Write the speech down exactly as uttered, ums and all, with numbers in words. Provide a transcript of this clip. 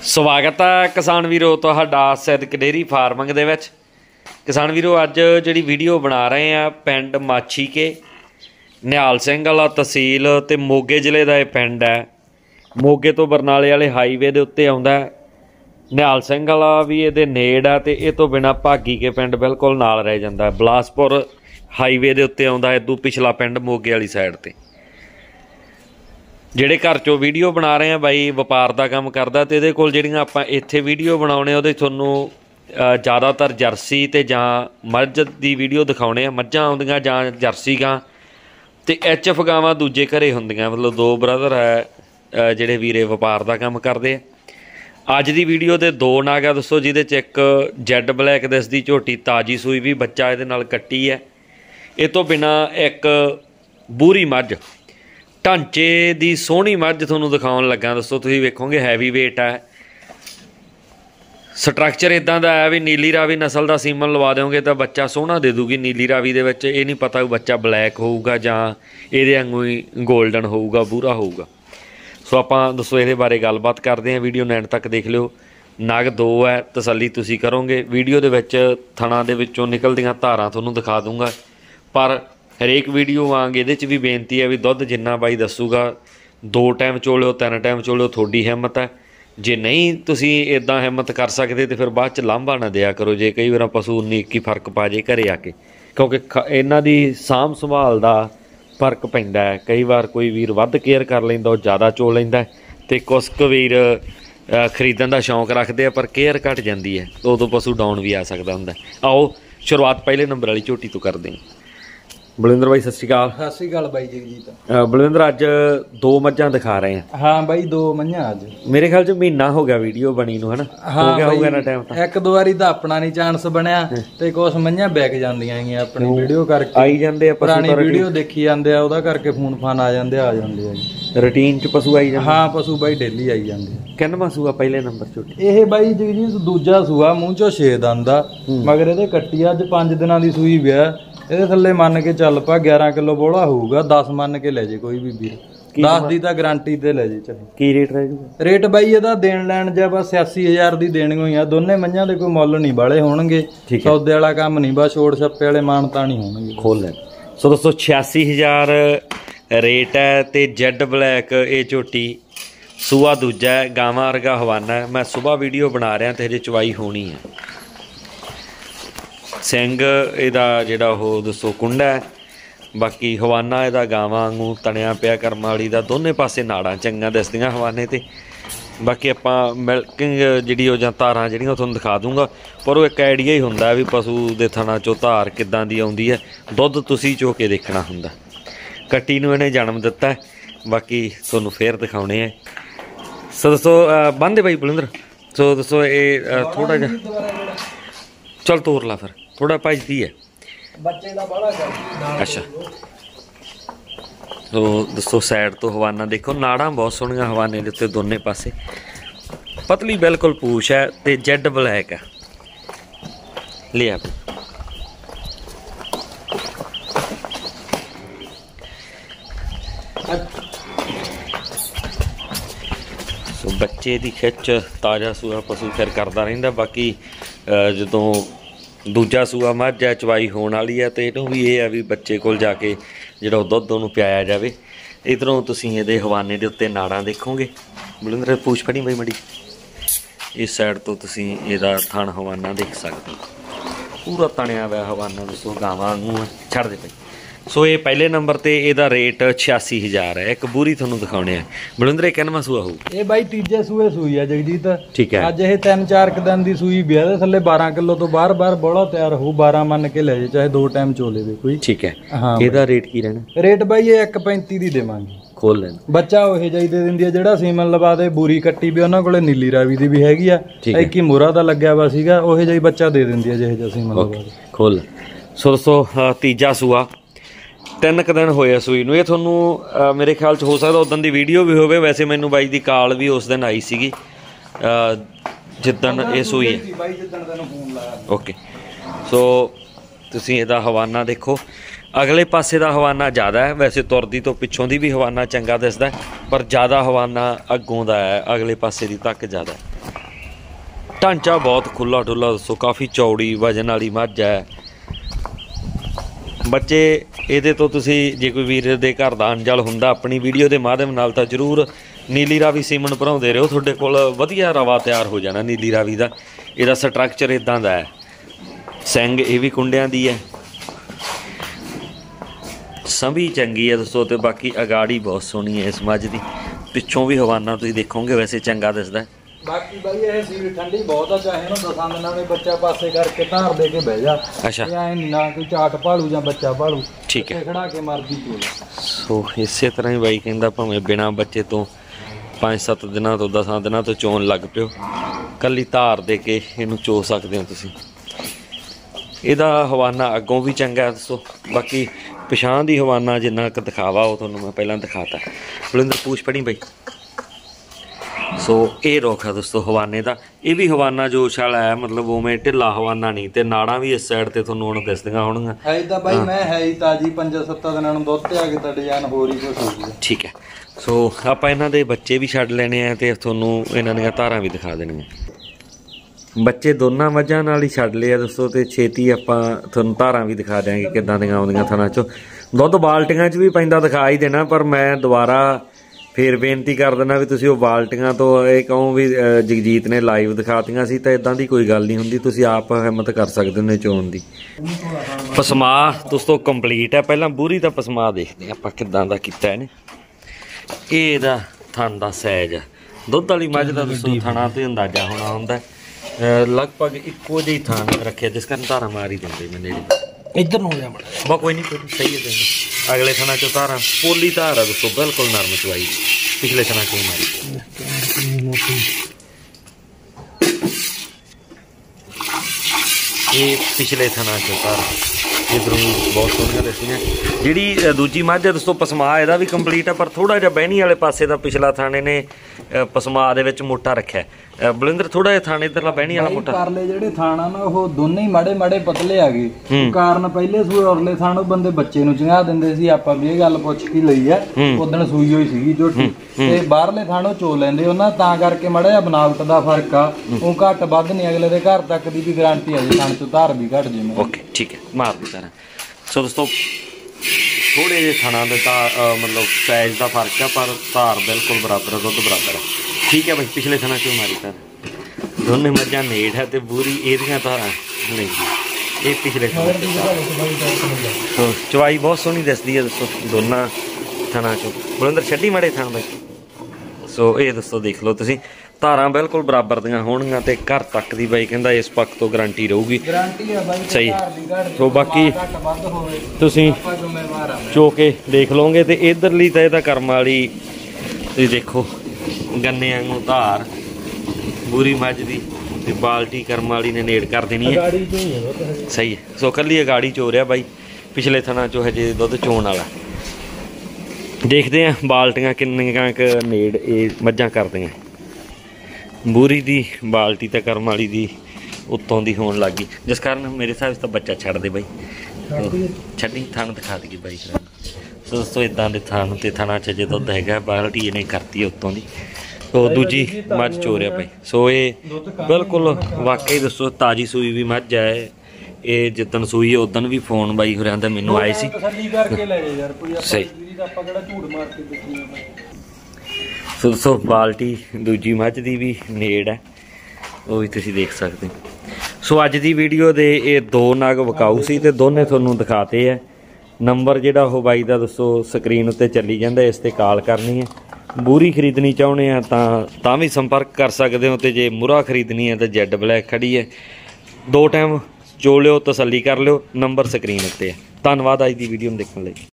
ਸਵਾਗਤ ਹੈ ਕਿਸਾਨ ਵੀਰੋ ਤੁਹਾਡਾ ਸਿੱਧਕ ਡੇਅਰੀ ਫਾਰਮਿੰਗ ਦੇ ਵਿੱਚ। ਕਿਸਾਨ ਵੀਰੋ ਅੱਜ ਜਿਹੜੀ ਵੀਡੀਓ ਬਣਾ ਰਹੇ ਆ ਪਿੰਡ ਮਾਛੀਕੇ ਨਿਹਾਲ ਸਿੰਘ ਵਾਲਾ ਤਹਿਸੀਲ ਤੇ ਮੋਗੇ ਜ਼ਿਲ੍ਹੇ ਦਾ ਇਹ ਪਿੰਡ ਹੈ। ਮੋਗੇ ਤੋਂ ਬਰਨਾਲੇ ਵਾਲੇ ਹਾਈਵੇ ਦੇ ਉੱਤੇ ਆਉਂਦਾ। ਨਿਹਾਲ ਸਿੰਘ ਵਾਲਾ ਵੀ ਇਹਦੇ ਨੇੜ ਆ ਤੇ ਇਹ ਤੋਂ ਬਿਨਾਂ ਭਾਗੀ ਕੇ ਪਿੰਡ ਬਿਲਕੁਲ ਨਾਲ ਰਹਿ ਜਾਂਦਾ। ਬਲਾਸਪੁਰ ਹਾਈਵੇ ਦੇ ਉੱਤੇ ਆਉਂਦਾ। ਇਦੋਂ ਪਿਛਲਾ ਪਿੰਡ ਮੋਗੇ ਵਾਲੀ ਸਾਈਡ ਤੇ। ਜਿਹੜੇ घर चो वीडियो बना रहे हैं बाई व्यापार का काम करता तो ये कोल जिहड़ियां आपां इत्थे वीडियो बनाउने उहदे तुहानूं ज़्यादातर जर्सी ते जां मझ दी वीडियो दिखाउने आ। मझां आउंदियां जां जर्सी गां ते एच एफ गावां दूजे घरे हुंदियां। मतलब दो ब्रदर है जिहड़े वीरे व्यापार का काम करदे आ। अज दी वीडियो दे दो नाग आ दोस्तों, जिहदे च एक जैड ब्लैक दिसदी झोटी ताजी सूई भी बच्चा इहदे नाल कट्टी है। इस तो बिना एक बूरी मझ ढांचे की सोहनी मझ तुहानूं दिखाउण लगा। दोस्तों तुसीं वेखोगे हैवी वेट है। स्ट्रक्चर इदां दा है भी नीली रावी नस्ल का सीमन लवा दोगे तो बच्चा सोहना दे दूगी। नीली रावी दे विच ये नहीं पता बच्चा ब्लैक होऊगा जां इहदे वांगू ही गोल्डन होऊगा बूरा होऊगा। सो आपां दोस्तों इहदे बारे गलबात करते हैं। वीडियो नैन तक देख लिओ। नग दो है, तसल्ली तुसीं करोगे। वीडियो दे विच थणा दे विचों निकलदियां धारां तुहानूं दिखा दूंगा, पर हरेक वीडियो वांग ये भी बेनती है भी दुध जिन्ना बाई दसूगा दो टाइम चोलिओ तीन टाइम चोलिओ थोड़ी हिम्मत है। जे नहीं तुसी इदां हिम्मत कर सकते तो फिर बाद च लांभा ना दिया करो जे कई बार पशु उन्नी इक्की फर्क पा जे घरे आके, क्योंकि इन्हां दी सांभ संभाल दा फर्क पैंदा है। कई बार कोई वीर वध केयर कर लैंदा वो ज़्यादा चो लैंदा ते कुछ क वीर खरीदण दा शौक रखते हैं पर केयर घट जाती है तो उदों पशु डाउन भी आ सकता हुंदा। आओ शुरुआत पहले नंबर वाली झोटी तो करते हैं। बलविंदर भाई सत श्री अकाल। सत श्री अकाल बाई जगजीत। बलविंदर अज दो मझां दिखा रहे हैं। हाँ बाई दो मझां अज मेरे ख्याल च महीना हो गया वीडियो बनी नूं, है ना? हाँ हो गया होगा ना टाइम तो एक दो वारी तां अपना नहीं चांस बनया ते कुछ मझां बैक जांदियां हैं अपनी वीडियो करके आई जांदे आ। पुरानी वीडियो देखी जांदे आ ओदा करके फोन फान आ जांदे आ जांदे आ रूटीन च पशु आई जांदे। हाँ पशु बाई डेली आई जांदे। किन्नवां सूआ पहले नंबर झोटी? ਇਹ ਬਾਈ ਜਗजीਤ ਦੂਜਾ ਸੂਆ ਮੂੰਹ ਚੋਂ ਛੇ ਦੰਦ ਆ, ਮਗਰ ਇਹਦੇ ਕੱਟੀ ਅੱਜ ਪੰਜ ਦਿਨਾਂ ਦੀ ਸੂਈ ਵਿਆ। ਇਹਦੇ ਥੱਲੇ ਮੰਨ ਕੇ ਚੱਲ ਪਾ ਗਿਆਰਾਂ ਕਿਲੋ ਬੋਲਾ ਹੋਊਗਾ। ਦਸ ਮੰਨ ਕੇ ਲੈ ਜੇ ਕੋਈ ਵੀ ਵੀਰ, ਦਸ ਦੀ ਤਾਂ ਗਾਰੰਟੀ ਤੇ ਲੈ ਜੇ ਚਾਹੇ। ਕੀ ਰੇਟ ਰਹਿ ਜੂਗਾ? ਰੇਟ ਬਾਈ ਇਹਦਾ ਦੇਣ ਲੈਣ ਜਾਂ ਬਸ ਛਿਆਸੀ ਹਜ਼ਾਰ ਦੀ ਦੇਣੀ ਹੋਈ ਆ। ਦੋਨੇ ਮੱਝਾਂ ਦੇ ਕੋਈ ਮੁੱਲ ਨਹੀਂ ਵਾਲੇ ਹੋਣਗੇ, ਸੌਦੇ ਵਾਲਾ ਕੰਮ ਨਹੀਂ, ਬਸ ਛੋੜ ਛੱਪੇ ਵਾਲੇ ਮਾਨਤਾ ਨਹੀਂ ਹੋਣਗੇ। ਖੋਲ ਲੈ। ਸੋ ਦੋਸਤੋ ਛਿਆਸੀ ਹਜ਼ਾਰ रेट है तो जैड ब्लैक ये झोटी सूआ दूजा है। गावां वर्गा हवाना है। मैं सुबह वीडियो बना रहा तो हजे चवाई होनी है। सिंग इहदा जिहड़ा ओह दोस्तों कुंडा है, बाकी हवाना इहदा गावां वांगू तणिया पिया करम वाली दा। दोने पासे नाड़ां चंगा दिसदियां हवाने ते। बाकी आपां मिल्किंग जिहड़ी ओह जां तारां जिहड़ियां तुहानूं दिखा दूंगा, पर वो एक आइडिया ही हुंदा भी पशु दे थणा चों धार किदां दी आउंदी है। दुध तुसीं चो के देखना हुंदा। कट्टी नूं इहने जन्म दिता है, बाकी तुहानूं फेर दिखाउणे है। सो दोस्तों बंदे भाई बलविंदर। सो दोस्तों ये थोड़ा जिहा चल तोर ला फिर, थोड़ा भजदी है ਬੱਚੇ ਦਾ ਬੜਾ ਕਰਦੀ। अच्छा तो दोस्तों साइड तो हवाना देखो, नाड़ां बहुत सोहणियां हवाने दे उत्ते दोने पासे। पतली बिल्कुल पूछ है ते जैड ब्लैक है। लिया सो बच्चे की खिच ताज़ा सूआ पशु फिर करता रहिंदा। बाकी जदों दूजा सूआ मझ है चवाई होने वाली है तो इहनूं भी ये है भी बच्चे कोल जाके जिहड़ा दुध उहनूं पियाया जाए। इधरों तुसीं इहदे हवाने दे उत्ते नाड़ां देखोगे। बलविंदर पूछ फड़ी बई मड़ी। इस साइड तो तुसीं इहदा थण हवाना देख सकते हो। पूरा तणिया हुआ हवाना दोस्तों गावां वांगू छड़ दे पई। सो ये पहले नंबर ते इहदा रेट छियासी हज़ार है। एक बूरी तुहानूं दिखाउने है। बलविंदर किन्नवां सूआ होऊ? ਇਹ ਬਾਈ ਤੀਜੇ ਸੂਏ ਸੂਈ ਆ ਜਗਜੀਤ। ठीक है। ਅੱਜ ਇਹ ਤਿੰਨ ਚਾਰ ਕ ਦਿਨ ਦੀ ਸੂਈ ਵਿਆਹ ਦੇ ਥੱਲੇ ਬਾਰਾਂ ਕਿਲੋ ਤੋਂ ਬਾਹਰ ਬਾਹਰ ਬੋਲਾ ਤਿਆਰ ਹੋਊ। ਬਾਰਾਂ ਮੰਨ ਕੇ ਲੈ ਜੇ ਚਾਹੇ ਦੋ ਟਾਈਮ ਚੋਲੇ ਵੀ ਕੋਈ। ठीक है। ਹਾਂ ਇਹਦਾ ਰੇਟ ਕੀ ਰਹਿਣਾ? ਰੇਟ ਬਾਈ ਇਹ ਇੱਕ ਪੈਂਤੀ ਦੀ ਦੇਵਾਂਗੇ। ਖੋਲ ਲੈਣ। ਬੱਚਾ ਉਹੇ ਜਾਈ ਦੇ ਦਿੰਦੀ ਆ ਜਿਹੜਾ ਸੀਮਨ ਲਵਾ ਦੇ। ਬੂਰੀ ਕੱਟੀ ਵੀ ਉਹਨਾਂ ਕੋਲੇ ਨੀਲੀ ਰਾਵੀ ਦੀ ਵੀ ਹੈਗੀ ਆ। ਇੱਕ ਹੀ ਮੋਹਰਾ ਦਾ ਲੱਗਿਆ ਵਾ ਸੀਗਾ, ਉਹੇ ਜਾਈ ਬੱਚਾ ਦੇ ਦਿੰਦੀ ਆ ਜਿਹੇ ਜਿਹਾ ਸੀਮਨ ਲਵਾ ਦੇ। ਖੋਲ। ਸੋ ਦੋਸਤੋ ਤੀਜਾ ਸੂਆ ਤਿੰਨ ਕੁ ਦਿਨ ਹੋਏ ਸੂਈ ਨੂੰ। ਇਹ ਤੁਹਾਨੂੰ ਮੇਰੇ ਖਿਆਲ 'ਚ ਹੋ ਸਕਦਾ ਉਦੋਂ ਦੀ ਵੀਡੀਓ ਵੀ ਹੋਵੇ। ਵੈਸੇ ਮੈਨੂੰ ਬਾਈ ਦੀ ਕਾਲ ਵੀ ਉਸ ਦਿਨ ਆਈ ਸੀਗੀ ਜਿੱਦਣ ਇਹ ਸੂਈ ਹੈ। ਓਕੇ ਸੋ ਤੁਸੀਂ ਇਹਦਾ ਹਵਾਨਾ ਦੇਖੋ। अगले पासे का हवाना ज़्यादा है, वैसे तुरदी तो पिछों की भी हवाना चंगा दिसदा, पर ज़्यादा हवाना अगों का है, अगले पासे की तक ज़्यादा है। ਢਾਂਚਾ ਬਹੁਤ ਖੁੱਲਾ ਡੁੱਲਾ ਦੱਸੋ, ਕਾਫੀ ਚੌੜੀ ਵਜਨ ਵਾਲੀ ਮੱਝ ਹੈ। ਬੱਚੇ ਇਹਦੇ ਤੋਂ ਤੁਸੀਂ ਜੇ ਕੋਈ ਵੀਰ ਦੇ ਘਰ ਦਾ ਅੰਜਲ ਹੁੰਦਾ ਆਪਣੀ ਵੀਡੀਓ ਦੇ ਮਾਧਿਅਮ ਨਾਲ ਤਾਂ ਜ਼ਰੂਰ ਨੀਲੀ ਰਾਵੀ ਸੀਮਨ ਭਰਾਉਂਦੇ ਰਹੋ, ਤੁਹਾਡੇ ਕੋਲ ਵਧੀਆ ਰਵਾ ਤਿਆਰ ਹੋ ਜਾਣਾ ਨੀਲੀ ਰਾਵੀ ਦਾ। ਇਹਦਾ ਸਟਰਕਚਰ ਇਦਾਂ ਦਾ ਹੈ, ਸਿੰਘ ਇਹ ਵੀ ਕੁੰਡਿਆਂ ਦੀ ਹੈ, ਸੰਭੀ ਚੰਗੀ ਹੈ ਦੋਸਤੋ, ਤੇ ਬਾਕੀ ਅਗਾੜੀ ਬਹੁਤ ਸੋਹਣੀ ਹੈ ਇਸ ਮੱਝ ਦੀ। ਪਿੱਛੋਂ ਵੀ ਹਵਾਨਾ ਤੁਸੀਂ ਦੇਖੋਗੇ ਵੈਸੇ ਚੰਗਾ ਦਿਸਦਾ। ਬਾਕੀ ਬਾਈ ਇਹ ਸੀਲ ਠੰਡੀ ਬਹੁਤ ਆ, ਚਾਹੇ ਨਾ ਦਸਾਂ ਦਿਨਾਂ ਦੇ ਬੱਚਾ ਪਾਸੇ ਕਰਕੇ ਧਾਰ ਦੇ ਕੇ ਬਹਿ ਜਾ। ਅੱਛਾ, ਐ ਨਹੀਂ ਨਾ ਕੋਈ ਚਾਟ ਭਾਲੂ ਜਾਂ ਬੱਚਾ ਭਾਲੂ, ਠੀਕ ਹੈ, ਖੜਾ ਕੇ ਮਰਦੀ ਚੋਲ। ਸੋ ਇਸੇ ਤਰ੍ਹਾਂ ਹੀ ਬਾਈ ਕਹਿੰਦਾ ਭਾਵੇਂ ਬਿਨਾਂ ਬੱਚੇ ਤੋਂ ਪੰਜ ਸੱਤ ਦਿਨਾਂ ਤੋਂ ਦਸਾਂ ਦਿਨਾਂ ਤੋਂ ਚੋਣ ਲੱਗ ਪਿਓ, ਕੱਲੀ ਧਾਰ ਦੇ ਕੇ ਇਹਨੂੰ ਚੋ ਸਕਦੇ ਹੋ ਤੁਸੀਂ। ਇਹਦਾ ਹਵਾਨਾ ਅੱਗੋਂ ਵੀ ਚੰਗਾ ਦੱਸੋ, ਬਾਕੀ ਪਛਾਣ ਦੀ ਹਵਾਨਾ ਜਿੰਨਾ ਕੁ ਦਿਖਾਵਾ ਉਹ ਤੁਹਾਨੂੰ ਮੈਂ ਪਹਿਲਾਂ ਦਿਖਾਤਾ। ਬਲਿੰਦਰ ਪੂਛ ਪੜੀ ਬਈ। ਸੋ ਇਹ ਰੁੱਖ ਆ ਦੋਸਤੋ ਹਵਾਨੇ ਦਾ, ਇਹ ਵੀ ਹਵਾਨਾ ਜੋਸ਼ ਵਾਲਾ ਹੈ, ਮਤਲਬ ਉਵੇਂ ਢਿੱਲਾ ਹਵਾਨਾ ਨਹੀਂ, ਤੇ ਨਾੜਾਂ ਵੀ ਇਸ ਸਾਈਡ ਤੇ ਤੁਹਾਨੂੰ ਹੁਣ ਦਿਸਦੀਆਂ ਹੋਣਗੀਆਂ। ਹੈ ਤਾਂ ਬਾਈ ਮੈਂ ਹੈ ਹੀ ਤਾਜੀ ਪੰਜਾਂ ਸੱਤਾਂ ਦਿਨਾਂ ਨੂੰ ਦੁੱਧ ਤੇ ਆ ਕੇ ਤਾਂ ਡਿਜ਼ਾਈਨ ਹੋਰ ਹੀ ਕੁਛ ਹੋ ਗਿਆ। ਠੀਕ ਹੈ, ਸੋ ਆਪਾਂ ਇਹਨਾਂ ਦੇ ਬੱਚੇ ਵੀ ਛੱਡ ਲੈਣੇ ਆ ਤੇ ਤੁਹਾਨੂੰ ਇਹਨਾਂ ਦੀਆਂ ਧਾਰਾਂ ਵੀ ਦਿਖਾ ਦੇਣੀਆਂ। ਬੱਚੇ ਦੋਨਾਂ ਮੱਝਾਂ ਨਾਲ ਹੀ ਛੱਡ ਲਏ ਆ ਦੋਸਤੋ, ਤੇ ਛੇਤੀ ਆਪਾਂ ਤੁਹਾਨੂੰ ਧਾਰਾਂ ਵੀ ਦਿਖਾ ਦਿਆਂਗੇ ਕਿੱਦਾਂ ਦੀਆਂ ਆਉਂਦੀਆਂ ਥਣਾ ਚੋਂ। ਦੁੱਧ ਬਾਲਟੀਆਂ 'ਚ ਵੀ ਪੈਂਦਾ ਦਿਖਾ ਹੀ ਦੇਣਾ, ਪਰ ਮੈਂ ਦੁਬਾਰਾ ਫਿਰ ਬੇਨਤੀ ਕਰ ਦਿੰਦਾ ਵੀ ਤੁਸੀਂ ਉਹ ਬਾਲਟੀਆਂ ਤੋਂ ਇਹ ਕਹੋ ਵੀ ਜਗਜੀਤ ਨੇ ਲਾਈਵ ਦਿਖਾਤੀਆਂ ਸੀ, ਤਾਂ ਇਦਾਂ ਦੀ ਕੋਈ ਗੱਲ ਨਹੀਂ ਹੁੰਦੀ, ਤੁਸੀਂ ਆਪ ਹਿੰਮਤ ਕਰ ਸਕਦੇ ਹੋ ਚੋਣ ਦੀ। ਪਸਮਾ ਦੋਸਤੋ ਕੰਪਲੀਟ ਹੈ। ਪਹਿਲਾਂ ਬੂਰੀ ਦਾ ਪਸਮਾ ਦੇਖਦੇ ਆਪਾਂ ਕਿੱਦਾਂ ਦਾ ਕੀਤਾ ਇਹਨੇ। ਇਹ ਇਹਦਾ ਥਣ ਦਾ ਸਾਈਜ਼, ਦੁੱਧ ਵਾਲੀ ਮੱਝ ਦਾ ਦੋਸਤੋ ਥਣਾ ਤੇ ਅੰਦਾਜ਼ਾ ਹੋਣਾ ਹੁੰਦਾ, ਲਗਭਗ ਇੱਕੋ ਜਿਹੀ ਥਣ ਰੱਖਿਆ, ਜਿਸ ਕਾਰਨ ਧਾਰਾ ਮਾਰ ਹੀ ਦਿੰਦੇ ਮੈਂ ਨੇੜੇ। ਇੱਧਰ ਨੂੰ ਹੋ ਜਾ ਬਾ, ਕੋਈ ਨਹੀਂ ਕੋਈ ਸਹੀ ਹੈ ਤੈਨੂੰ। ਅਗਲੇ ਥਣਾ ਚੋਂ ਧਾਰਾਂ ਪੋਲੀ ਧਾਰ ਆ ਦੋਸਤੋ, ਬਿਲਕੁਲ ਨਰਮ ਚਵਾਈ, ਪਿਛਲੇ ਥਣਾ ਚੋਂ ਮਾਰੀ। ਇਹ ਪਿਛਲੇ ਥਣਾ ਚੋਂ ਧਾਰ ਇੱਧਰੋਂ ਬਹੁਤ ਸੋਹਣੀਆਂ ਦਿਸਦੀਆਂ। ਜਿਹੜੀ ਦੂਜੀ ਮੱਝ ਹੈ ਦੋਸਤੋ ਪਸਮਾ ਇਹਦਾ ਵੀ ਕੰਪਲੀਟ ਹੈ, ਪਰ ਥੋੜ੍ਹਾ ਜਿਹਾ ਬਹਿਣੀ ਵਾਲੇ ਪਾਸੇ ਦਾ ਪਿਛਲਾ ਥਾਣੇ ਨੇ ਪਸਮਾ ਦੇ ਵਿੱਚ ਮੋਟਾ ਰੱਖਿਆ। ਬਲਿੰਦਰ ਥੋੜਾ ਜਿਹਾ ਥਾਣੇ ਇੱਧਰਲਾ ਬਹਿਣੀ ਵਾਲਾ ਮੋਟਾ। ਪਰਲੇ ਜਿਹੜੇ ਥਾਣਾ ਨਾ ਉਹ ਦੋਨੇ ਹੀ ਮਾੜੇ ਮਾੜੇ ਪਤਲੇ ਆ ਗਏ, ਕਾਰਨ ਪਹਿਲੇ ਸੂਏ ਔਰਲੇ ਥਾਣੋਂ ਬੰਦੇ ਬੱਚੇ ਨੂੰ ਚੰਗਾ ਦਿੰਦੇ ਸੀ। ਆਪਾਂ ਵੀ ਇਹ ਗੱਲ ਪੁੱਛ ਕੇ ਲਈ ਆ, ਉਦਣ ਸੂਈ ਹੋਈ ਸੀਗੀ ਝੋਟੀ, ਤੇ ਬਾਹਰਲੇ ਥਾਣੋਂ ਚੋ ਲੈਂਦੇ ਉਹਨਾਂ, ਤਾਂ ਕਰਕੇ ਮਾੜਾ ਜਿਹਾ ਬਨਾਵਟ ਦਾ ਫਰਕ ਆ। ਉਹ ਘੱਟ ਵੱਧ ਨਹੀਂ, ਅਗਲੇ ਦੇ ਘਰ ਤੱਕ ਦੀ ਵੀ ਗਾਰੰਟੀ ਆ ਜੀ, ਥਣ ਚੋਂ ਧਾਰ ਵੀ ਘੱਟ ਜੇ। ਓਕੇ ਠੀਕ ਹੈ, ਮਾਰ ਦੀ ਤਰ੍ਹਾਂ। ਸੋ ਦੋਸਤੋ ਥੋੜੇ ਜਿਹੇ ਥਣਾ ਦੇ ਤਾਂ ਮਤਲਬ ਸਾਈਜ਼ ਦਾ ਫਰਕ ਆ, ਪਰ ਧਾਰ ਬਿਲਕੁਲ ਬਰਾਬਰ, ਦੁੱਧ ਬਰਾਬਰ ਹੈ। ਠੀਕ ਹੈ ਬਾਈ, ਪਿਛਲੇ ਥਣਾ ਚੋਂ ਮਾਰੀ ਧਾਰ। ਦੋਨੇ ਮੱਝਾਂ ਨੇੜ ਹੈ ਤੇ ਬੂਰੀ ਇਹਦੀਆਂ ਧਾਰਾਂ ਨਹੀਂ, ਇਹ ਪਿਛਲੇ ਥਣਾ ਚੋਂ। ਚਵਾਈ ਬਹੁਤ ਸੋਹਣੀ ਦਿਸਦੀ ਹੈ ਦੋਸਤੋ ਦੋਨਾਂ ਥਣਾ ਚੋਂ। ਬਲਿੰਦਰ ਛੱਡੀ ਮਾੜੇ ਥਣ ਬਾਈ। ਸੋ ਇਹ ਦੋਸਤੋ ਦੇਖ ਲਓ ਤੁਸੀਂ, ਧਾਰਾਂ ਬਿਲਕੁਲ ਬਰਾਬਰ ਦੀਆਂ ਹੋਣਗੀਆਂ, ਤੇ ਘਰ ਤੱਕ ਦੀ ਬਾਈ ਕਹਿੰਦਾ ਇਸ ਪੱਖ ਤੋਂ ਗਰੰਟੀ ਰਹੂਗੀ। ਸਹੀ। ਸੋ ਬਾਕੀ ਤੁਸੀਂ ਚੋ ਕੇ ਦੇਖ ਲਓਗੇ। ਤੇ ਇਧਰਲੀ ਤਾਂ ਇਹ ਤਾਂ ਕਰਮ ਵਾਲੀ, ਤੁਸੀਂ ਦੇਖੋ ਗੰਨੇ ਵਾਂਗੂ ਧਾਰ ਬੂਰੀ ਮੱਝ ਦੀ, ਤੇ ਬਾਲਟੀ ਕਰਮ ਵਾਲੀ ਨੇ ਨੇੜ ਕਰ ਦੇਣੀ ਹੈ। ਸਹੀ ਹੈ। ਸੋ ਕੱਲੀ ਅਗਾੜੀ ਚੋ ਰਿਹਾ ਬਾਈ, ਪਿਛਲੇ ਥਣਾ ਚੋ ਹਜੇ ਦੁੱਧ ਚੋਣ ਵਾਲਾ। ਦੇਖਦੇ ਹਾਂ ਬਾਲਟੀਆਂ ਕਿੰਨੀਆਂ ਕੁ ਨੇੜ ਇਹ ਮੱਝਾਂ ਕਰਦੀਆਂ। ਬੂਰੀ ਦੀ ਬਾਲਟੀ ਤੇ ਕਰਮ ਵਾਲੀ ਦੀ ਉੱਤੋਂ ਦੀ ਹੋਣ ਲੱਗ ਗਈ, ਜਿਸ ਕਾਰਨ ਮੇਰੇ ਹਿਸਾਬ ਤਾਂ ਬੱਚਾ ਛੱਡ ਦੇ ਬਾਈ, ਛੱਡੀ ਥਣ ਦਿਖਾ ਦੇਗੀ ਬਾਈ। ਸੋ ਦੋਸਤੋ ਇਦਾਂ ਦੇ ਥਣ ਤੇ ਥਣਾ 'ਚ ਜੇ ਦੁੱਧ ਹੈਗਾ, ਬਾਲਟੀ ਇਹਨੇ ਕਰਤੀ ਉੱਤੋਂ ਦੀ। ਸੋ ਦੂਜੀ ਮੱਝ ਚੋ ਰਿਹਾ ਬਾਈ। ਸੋ ਇਹ ਬਿਲਕੁਲ ਵਾਕਈ ਦੱਸੋ ਤਾਜ਼ੀ ਸੂਈ ਵੀ ਮੱਝ ਹੈ। ਇਹ ਜਿੱਦਣ ਸੂਈ ਹੈ ਉਦਣ ਵੀ ਫੋਨ ਬਾਈ ਹੋਰਿਆਂ ਦਾ ਮੈਨੂੰ ਆਏ ਸੀ। ਸਹੀ। ਸੋ ਦੋਸਤੋ ਬਾਲਟੀ ਦੂਜੀ ਮੱਝ ਦੀ ਵੀ ਨੇੜ ਹੈ, ਉਹ ਵੀ ਤੁਸੀਂ ਦੇਖ ਸਕਦੇ। ਸੋ ਅੱਜ ਦੀ ਵੀਡੀਓ ਦੇ ਇਹ ਦੋ ਨਗ ਵਿਕਾਊ ਸੀ, ਤੇ ਦੋਨੇ ਤੁਹਾਨੂੰ ਦਿਖਾਤੇ ਹੈ। ਨੰਬਰ ਜਿਹੜਾ ਉਹ ਬਾਈ ਦਾ ਦੱਸੋ ਸਕਰੀਨ ਉੱਤੇ ਚੱਲੀ ਜਾਂਦਾ, ਇਸ ਤੇ ਕਾਲ ਕਰਨੀ ਹੈ। ਬੂਰੀ ਖਰੀਦਣੀ ਚਾਹੁੰਦੇ ਆ ਤਾਂ ਤਾਂ ਵੀ ਸੰਪਰਕ ਕਰ ਸਕਦੇ ਹੋ, ਤੇ ਜੇ ਮੁਰਾ ਖਰੀਦਣੀ ਹੈ ਤਾਂ ਜੈਡ ਬਲੈਕ ਖੜੀ ਹੈ। ਦੋ ਟਾਈਮ ਚੋ ਲਿਓ, ਤਸੱਲੀ ਕਰ ਲਿਓ, ਨੰਬਰ ਸਕਰੀਨ ਉੱਤੇ ਹੈ। ਧੰਨਵਾਦ ਅੱਜ ਦੀ ਵੀਡੀਓ ਨੂੰ ਦੇਖਣ ਲਈ।